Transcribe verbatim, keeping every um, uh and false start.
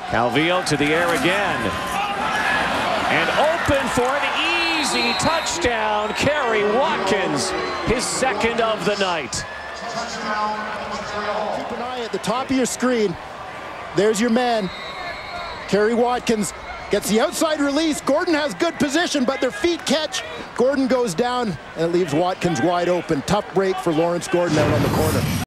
Calvillo to the air again. And open for an easy touchdown. Kerry Watkins, his second of the night. Keep an eye at the top of your screen. There's your man. Kerry Watkins gets the outside release. Gordon has good position, but their feet catch. Gordon goes down, and it leaves Watkins wide open. Tough break for Lawrence Gordon out on the corner.